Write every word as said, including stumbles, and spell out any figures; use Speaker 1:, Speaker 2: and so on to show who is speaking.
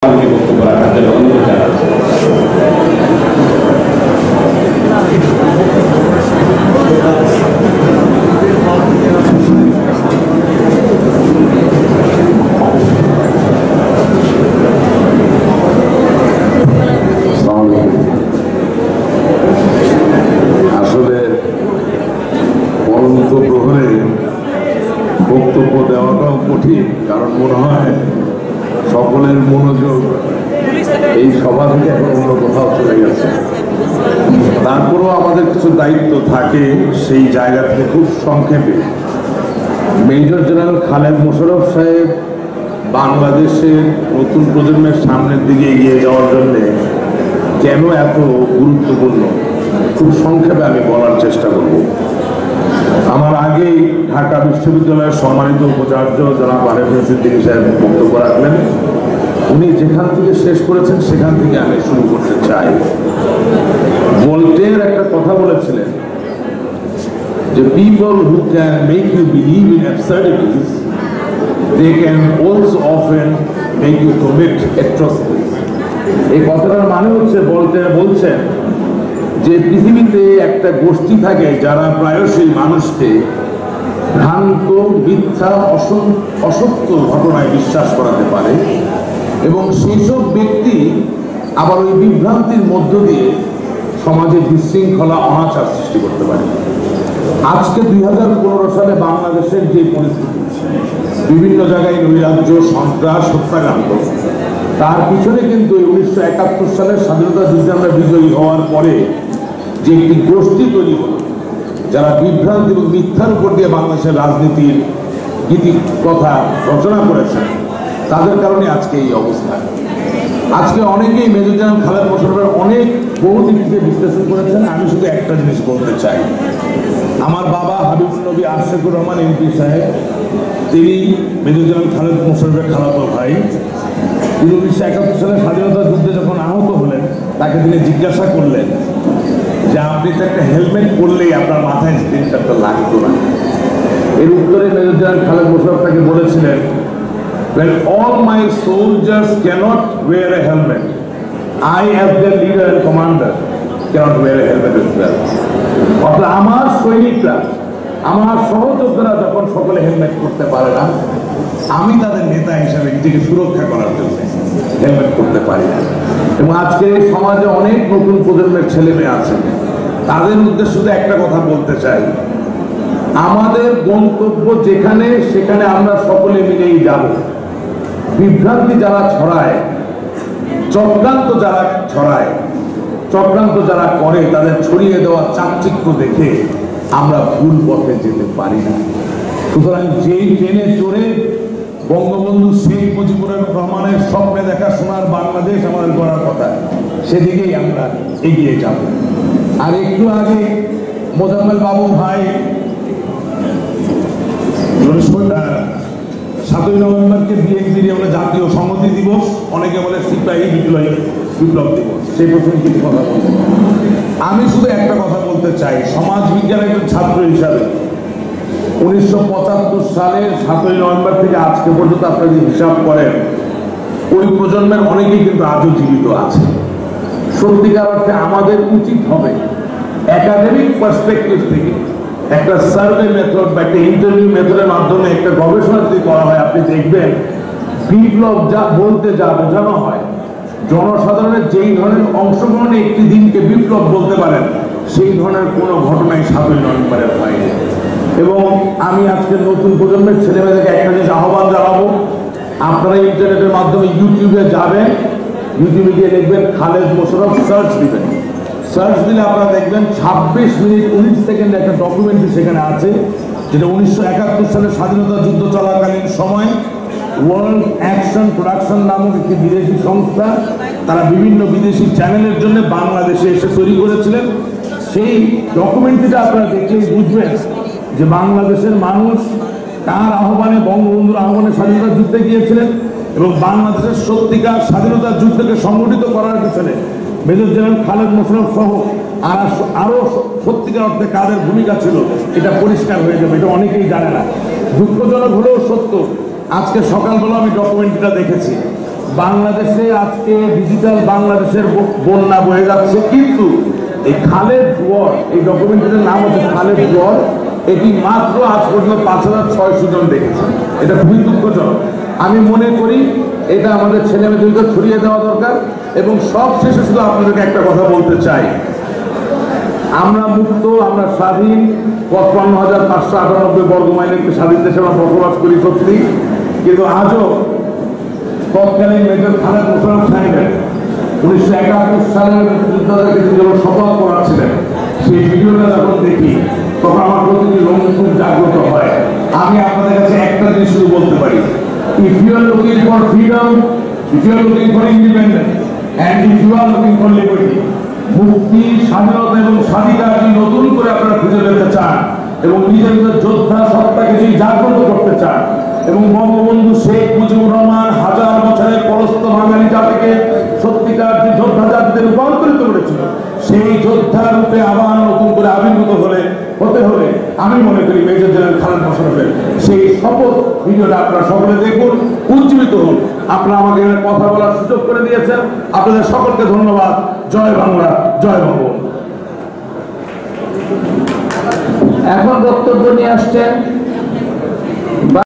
Speaker 1: বক্তব্য রাখার জন্য অনুরোধ জানাচ্ছি।
Speaker 2: আসলে পরন্ত প্রহরে বক্তব্য দেওয়াটাও কঠিন, কারণ মনে হয় সকলের মনোযোগ এই সভা থেকে এখন অন্য কোথাও চলে গেছে। তারপরেও আমাদের কিছু দায়িত্ব থাকে, সেই জায়গা থেকে খুব সংক্ষেপে মেজর জেনারেল খালেদ মোশাররফ সাহেব বাংলাদেশের নতুন প্রজন্মের সামনের দিকে এগিয়ে যাওয়ার জন্য কেন এত গুরুত্বপূর্ণ খুব সংক্ষেপে আমি বলার চেষ্টা করব। আমার আগেই ঢাকা বিশ্ববিদ্যালয়ের সম্মানিত উপাচার্য জনাব আরেফিন সিদ্দিকী সাহেব বক্তব্য রাখলেন। উনি যেখান থেকে শেষ করেছেন সেখান থেকে আমি শুরু করতে চাই। ভোল্টেয়ার একটা কথা বলেছিলেন যে people who can make you believe in absurdities they can also often make you commit atrocities. এই কথাটার মানে হচ্ছে ভোল্টেয়ার বলছেন যে পৃথিবীতে একটা গোষ্ঠী থাকে যারা প্রায়শই মানুষকে ভ্রান্ত, মিথ্যা, অসত্য ঘটনায় বিশ্বাস করাতে পারে এবং সেই সব ব্যক্তি আবার ওই বিভ্রান্তির মধ্য দিয়ে সমাজে বিশৃঙ্খলা, অনাচার সৃষ্টি করতে পারে। আজকে দুই হাজার পনেরো সালে বাংলাদেশের যে পরিস্থিতি, বিভিন্ন জায়গায় নৈরাজ্য, সন্ত্রাস, হত্যাকাণ্ড, তার পিছনে কিন্তু উনিশশো একাত্তর সালের স্বাধীনতা যুদ্ধে আমরা বিজয়ী হওয়ার পরে যে একটি গোষ্ঠী তৈরি হল যারা বিভ্রান্তি এবং মিথ্যার উপর দিয়ে বাংলাদেশের রাজনীতির গীতি কথা রচনা করেছেন, তাদের কারণে আজকে এই অবস্থা। আজকে অনেকেই মেজর জেনারেল খালেদ মোশাররফের অনেক বহু দিক থেকে বিশ্লেষণ করেছেন। আমি শুধু একটা জিনিস বলতে চাই, আমার বাবা হাবিবুল নবী আশিকুর রহমান এমপি সাহেব, তিনি মেজর জেনারেল খালেদ মোশাররফের খালাতো ভাই। তিনি উনিশশো একাত্তর সালের স্বাধীনতা যুদ্ধে যখন আহত হলেন, তাকে তিনি জিজ্ঞাসা করলেন যে আপনি তো একটা হেলমেট পরলেই আপনার মাথায় স্ক্রিনশটটা লাগতো না। এর উত্তরে মেজর জেনারেল খালেদ মোশাররফ তাকে বলেছিলেন, when all my soldiers cannot wear a helmet, I as their leader and commander cannot wear a helmet as well. অর্থাৎ আমার সৈনিকরা, আমার সহযোদ্ধারা যখন সকলে হেলমেট করতে পারে না, আমি তাদের নেতা হিসাবে নিজেকে সুরক্ষা করার জন্য হেলমেট করতে পারি না। এবং আজকে সমাজে অনেক নতুন প্রজন্মের ছেলে মেয়ে আছে, তাদের উদ্দেশ্যে শুধু একটা কথা বলতে চাই, আমাদের গন্তব্য যেখানে সেখানে আমরা সকলে মিলেই যাব। বিভ্রান্তি যারা ছড়ায়, চক্রান্ত যারা ছড়ায়, চক্রান্ত যারা করে, তাদের ছড়িয়ে দেওয়া চাকচিক্য দেখে আমরা ভুল পথে যেতে পারি না। সুতরাং যেই ট্রেনে চড়ে বঙ্গবন্ধু শেখ মুজিবুর রহমানের স্বপ্নে দেখা সোনার বাংলাদেশ আমাদের গড়ার কথা, সেদিকেই আমরা এগিয়ে যাব। আর একটু আগে মোজাম্মেল বাবু ভাই সাতই নভেম্বরকে বিএনপির আমরা জাতীয় সংহতি দিবস, অনেকে বলে সিপাহী বিপ্লবী বিপ্লব দিবস, সেই প্রসঙ্গে কিছু কথা বলতে। আমি শুধু একটা কথা বলতে চাই, সমাজ বিজ্ঞানের একজন ছাত্র হিসাবে উনিশশো পঁচাত্তর সালের সাতই নভেম্বর থেকে আজকে পর্যন্ত আপনারা যদি হিসাব করেন, ওই প্রজন্মের অনেকেই কিন্তু আজও জীবিত আছে। সত্যিকার অর্থে আমাদের উচিত হবে একাডেমিক পার্সপেক্টিভ থেকে একটা সার্ভে মেথড বা একটা ইন্টারভিউ মেথডের মাধ্যমে একটা গবেষণা যদি করা হয়, আপনি দেখবেন বিপ্লব যা বলতে যা বোঝানো হয়, জনসাধারণের যেই ধরনের অংশগ্রহণে একটি দিনকে বিপ্লব বলতে পারেন, সেই ধরনের কোনো ঘটনাই সাতই নভেম্বরের হয়নি। এবং আমি আজকে নতুন প্রজন্মের ছেলেমেয়েদেরকে একটা জিনিস আহ্বান জানাবো, আপনারা ইন্টারনেটের মাধ্যমে ইউটিউবে যাবেন, ইউটিউবে গিয়ে দেখবেন খালেদ মোশাররফ, সার্চ দিবেন। সার্চ দিলে আপনারা দেখবেন ছাব্বিশ মিনিট উনিশ সেকেন্ডে একটা ডকুমেন্টারি সেখানে আছে, যেটা উনিশশো একাত্তর সালের স্বাধীনতা যুদ্ধ চলাকালীন সময় ওয়ার্ল্ড অ্যাকশন প্রোডাকশন নামক একটি বিদেশি সংস্থা, তারা বিভিন্ন বিদেশি চ্যানেলের জন্য বাংলাদেশে এসে তৈরি করেছিলেন। সেই ডকুমেন্টারিটা আপনারা দেখলেই বুঝবেন যে বাংলাদেশের মানুষ কার আহ্বানে, বঙ্গবন্ধুর আহ্বানে স্বাধীনতা যুদ্ধে গিয়েছিলেন এবং বাংলাদেশের সত্যিকার স্বাধীনতা যুদ্ধকে সংগঠিত করার পিছনে মেজর জেনারেল খালেদ মোশাররফ সহ আর আরও সত্যিকার অর্থে কাদের ভূমিকা ছিল, এটা পরিষ্কার হয়ে যাবে। এটা অনেকেই জানে না। দুঃখজনক হলেও সত্য, আজকে সকালবেলা আমি ডকুমেন্টারিটা দেখেছি। বাংলাদেশে আজকে ডিজিটাল বাংলাদেশের বন্যা বয়ে যাচ্ছে, কিন্তু এই খালেদ ওয়ার, এই ডকুমেন্টারির নাম হচ্ছে খালেদ ওয়ার, এটি মাত্র আজ পর্যন্ত পাঁচ হাজার ছয়শো জন দেখেছে। এটা খুবই দুঃখজনক। আমি মনে করি এটা আমাদের ছেলে মেয়েদেরকে ছড়িয়ে দেওয়া দরকার। এবং সব শেষে শুধু আপনাদেরকে একটা কথা বলতে চাই, আমরা মুক্ত, আমরা স্বাধীন, পঁচপান্ন হাজার পাঁচশো আটানব্বই বর্গ মাইলের একটি স্বাধীন দেশে আমরা বসবাস করি সত্যি, কিন্তু আজও তৎকালীন মেজর খালেদ মোশাররফ সাহেবের উনিশশো একাত্তর সালের মুক্তিযোদ্ধাদেরকে যখন শপথ করাচ্ছিলেন, সেই ভিডিওটা যখন দেখি তখন আমার প্রতিটি লোম খুব জাগ্রত হয়। আমি আপনাদের কাছে একটা জিনিস শুধু বলতে পারি, if you are looking for freedom, if you are looking for independence, and if you are looking for liberty, মুক্তি, স্বাধীনতা এবং স্বাধিকারকে নতুন করে আপনারা খুঁজে পেতে চান এবং নিজের নিজের যোদ্ধা সত্তাকে সেই জাগ্রত করতে চান এবং বঙ্গবন্ধু শেখ মুজিবুর রহমান হাজার বছরের পরস্ত বাঙালি জাতিকে সত্যিকার যে যোদ্ধা জাতিতে রূপান্তরিত করেছিল, সেই যোদ্ধা রূপে আবার নতুন করে আবির্ভূত হলে হতে হলে আমি মনে করি মেজর জেনারেল খালেদ মোশাররফের সেই শপথ ভিডিওটা আপনারা সকলে দেখুন, উজ্জীবিত হন। আপনারা আমাকে এখানে কথা বলার সুযোগ করে দিয়েছেন, আপনাদের সকলকে ধন্যবাদ। জয় বাংলা, জয় বঙ্গবন্ধু।
Speaker 3: এখন বক্তব্য নিয়ে আসছেন